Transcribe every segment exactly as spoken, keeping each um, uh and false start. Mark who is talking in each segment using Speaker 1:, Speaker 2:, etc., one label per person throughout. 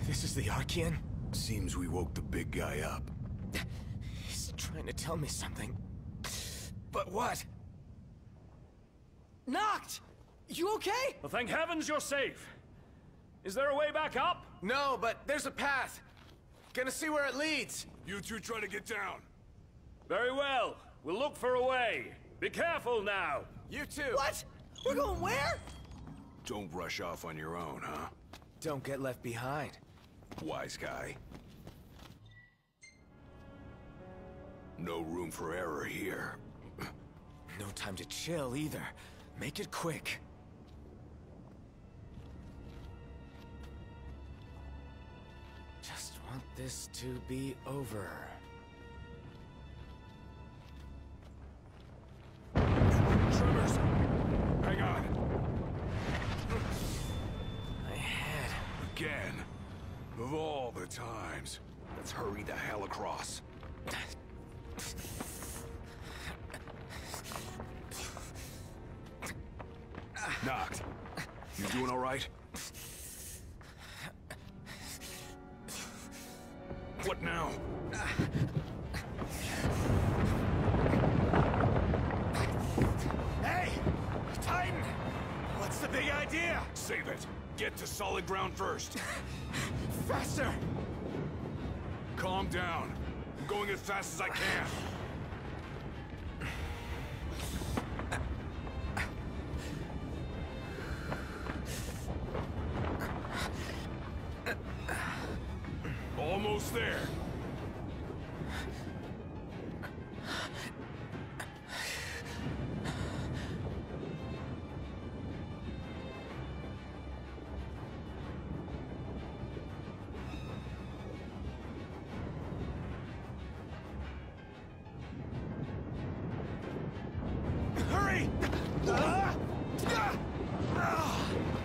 Speaker 1: This is the Archean?
Speaker 2: Seems we woke the big guy up.
Speaker 1: He's trying to tell me something. But what? Noct! You okay?
Speaker 3: Well, thank heavens you're safe. Is there a way back up?
Speaker 1: No, but there's a path. Gonna see where it leads.
Speaker 2: You two try to get down.
Speaker 3: Very well. We'll look for a way. Be careful now.
Speaker 1: You too.
Speaker 4: What? We're going where?
Speaker 2: Don't rush off on your own, huh?
Speaker 1: Don't get left behind.
Speaker 2: Wise guy. No room for error here.
Speaker 1: No time to chill either. Make it quick. Just want this to be over.
Speaker 2: Tremors! Hang on.
Speaker 1: My head.
Speaker 2: Again. Of all the times. Let's hurry the hell across. Noct. You doing all right? What now?
Speaker 1: Hey! Titan! What's the big idea?
Speaker 2: Save it. Get to solid ground first.
Speaker 1: Faster!
Speaker 2: Calm down. I'm going as fast as I can. Almost there.
Speaker 1: Hurry! Ah! Ah! Ah!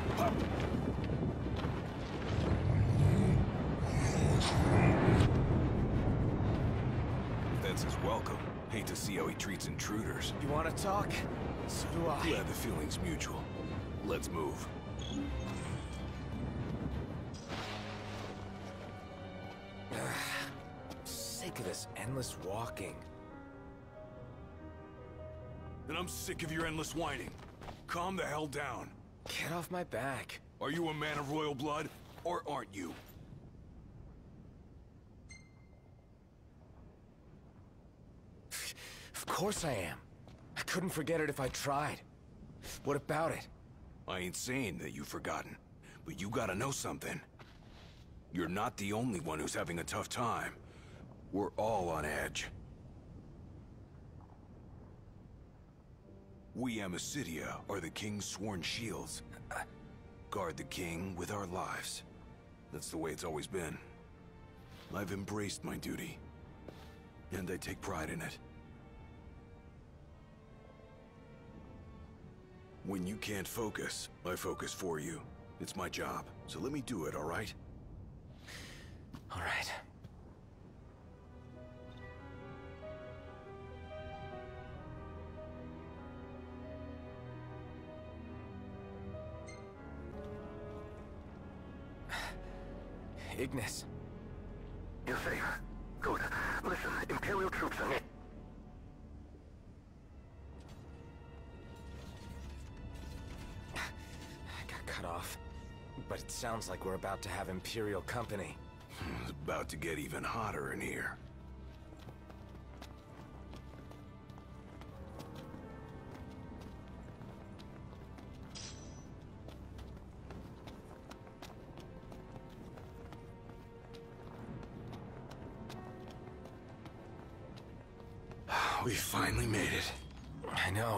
Speaker 2: That's his welcome. Hate to see how he treats intruders.
Speaker 1: You want to talk? So do I.
Speaker 2: Glad the feeling's mutual. Let's move.
Speaker 1: Sick of this endless walking.
Speaker 2: Then I'm sick of your endless whining. Calm the hell down.
Speaker 1: Get off my back.
Speaker 2: Are you a man of royal blood, or aren't you?
Speaker 1: Of course I am. I couldn't forget it if I tried. What about it?
Speaker 2: I ain't saying that you've forgotten, but you gotta know something. You're not the only one who's having a tough time. We're all on edge. We Amicitia are the King's sworn shields. Guard the King with our lives. That's the way it's always been. I've embraced my duty, and I take pride in it. When you can't focus, I focus for you. It's my job, so let me do it, all right?
Speaker 1: All right. Ignis.
Speaker 5: You're safe. Good. Listen, Imperial troops are near.
Speaker 1: I got cut off. But it sounds like we're about to have Imperial company.
Speaker 2: It's about to get even hotter in here. We finally made it.
Speaker 1: I know.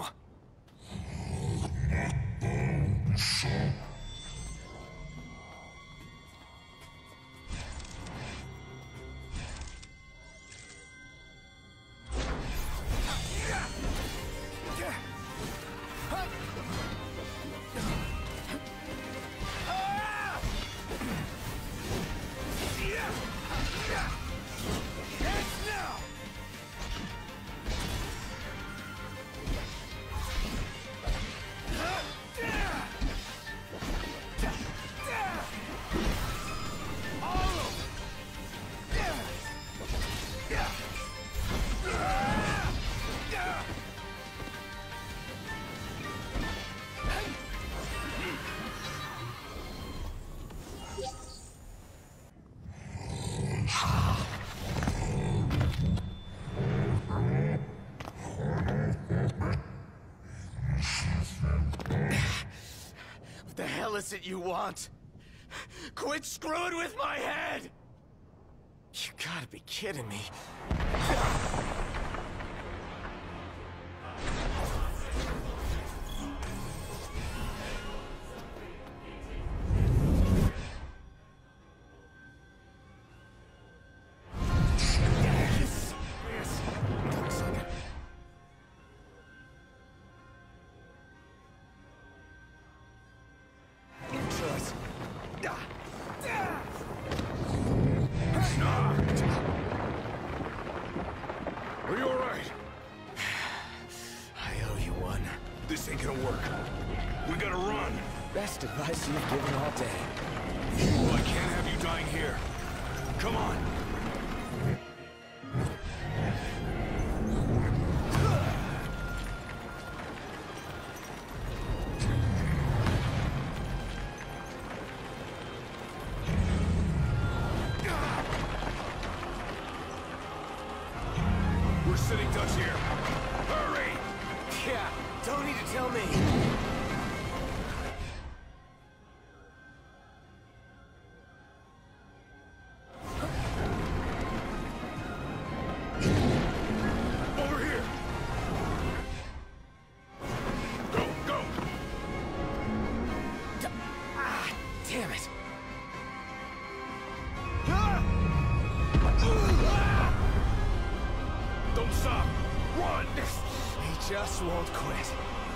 Speaker 1: is it you want? Quit screwing with my head! You gotta be kidding me.
Speaker 2: Are you alright?
Speaker 1: I owe you one.
Speaker 2: This ain't gonna work. We gotta run.
Speaker 1: Best advice you've given all day.
Speaker 2: Well, I can't have you dying here. Come on. We're sitting ducks here. Hurry!
Speaker 1: Yeah, don't need to tell me.
Speaker 2: Over here! Go, go!
Speaker 1: Ah, damn it.
Speaker 2: Don't stop! Run!
Speaker 1: He just won't quit.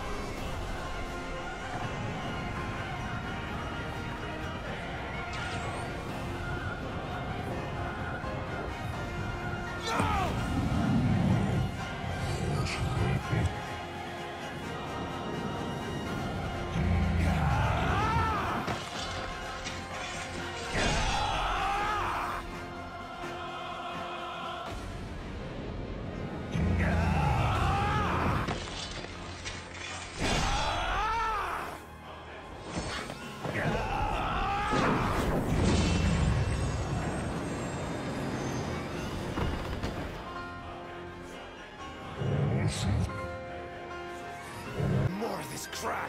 Speaker 1: More of this crap.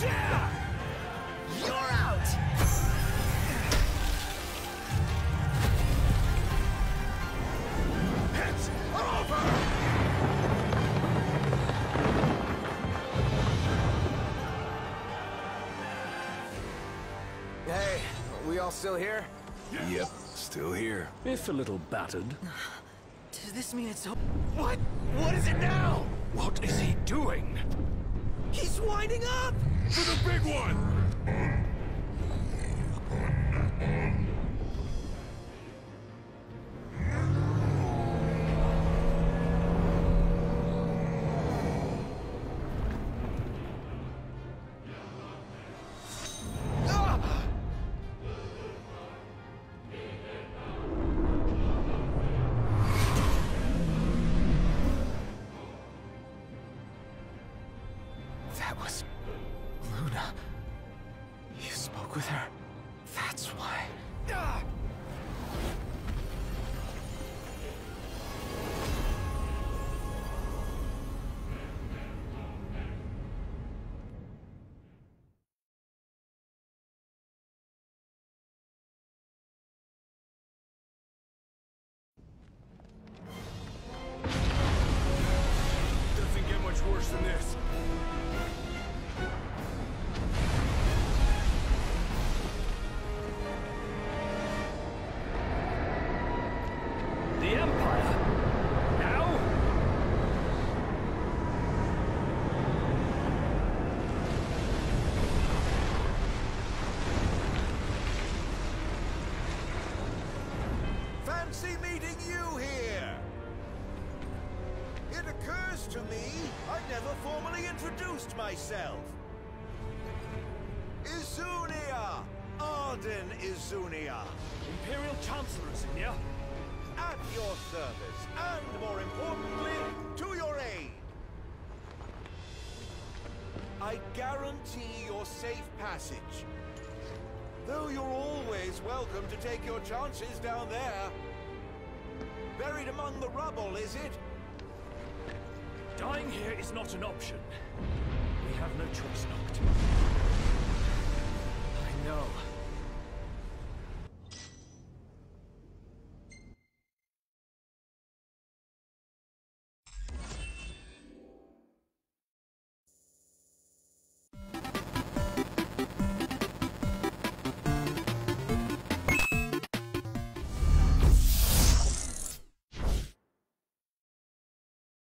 Speaker 1: You're out!
Speaker 2: It's over!
Speaker 1: Hey, we all still here?
Speaker 2: Yep, still here.
Speaker 3: If a little battered.
Speaker 1: Does this mean it's... What? What is it now?
Speaker 3: What is he doing?
Speaker 1: He's winding up!
Speaker 2: For the big one!
Speaker 1: That was... Luna. You spoke with her? That's why... Ah!
Speaker 2: Doesn't get much worse than this.
Speaker 3: The Empire? Now?
Speaker 4: Fancy meeting you here! It occurs to me I never formally introduced myself. Izunia! Arden Izunia!
Speaker 3: Imperial Chancellor, Izunia.
Speaker 4: At your service, and more importantly, to your aid. I guarantee your safe passage. Though you're always welcome to take your chances down there. Buried among the rubble, is it?
Speaker 3: Dying here is not an option. We have no choice, Noct.
Speaker 1: I know.